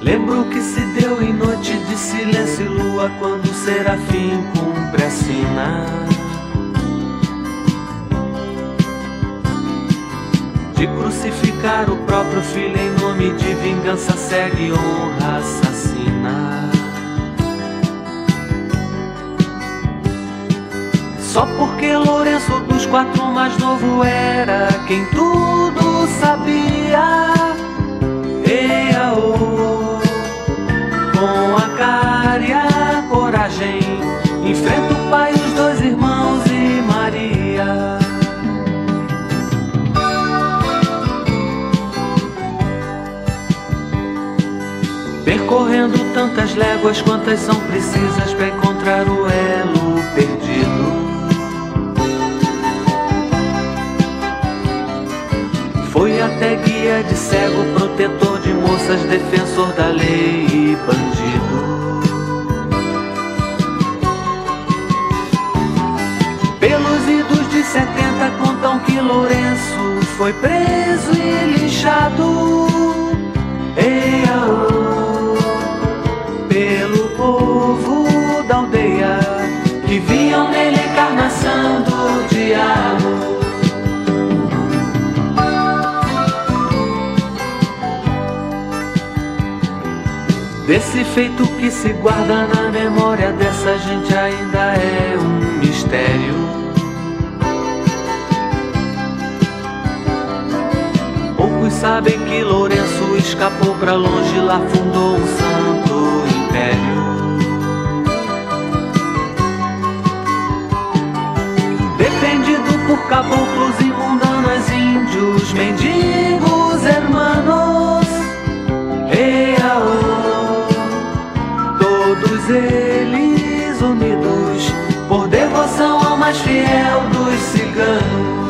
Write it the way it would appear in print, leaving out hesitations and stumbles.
Lembro que se deu em noite de silêncio e lua, quando o serafim cumpre a sina de crucificar o próprio filho em nome de vingança cega e honra assassina. Só porque Lourenço dos quatro mais novo era quem tudo sabia. Eia, oh, com a cara e a coragem enfrenta o pai, os dois irmãos e Maria. Percorrendo tantas léguas quantas são precisas para encontrar o elo perdido. Foi até guia de cego, protetor de moças, defensor da lei e bandido. Pelos idos de 70 contam que Lourenço foi preso e linchado. Eia, oh, pelo povo da aldeia que viam nele a encarnação do diabo. Desse feito que se guarda na memória dessa gente ainda é um mistério. Poucos sabem que Lourenço escapou pra longe, lá fundou um santo império. Defendido por caboclos e mundanas, índios, mendigos, hermanos. Eia, oh, todos eles unidos por devoção ao mais fiel dos ciganos.